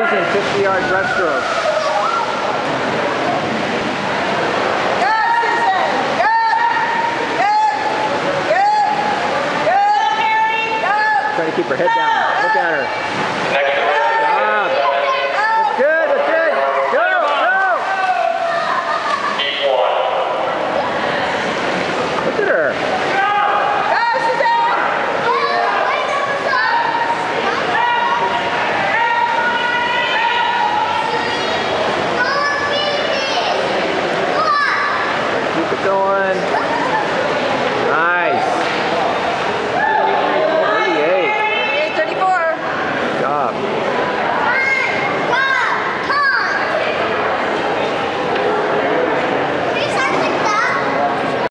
Susan, 50-yard breaststroke. Try to keep her head down. Look at her.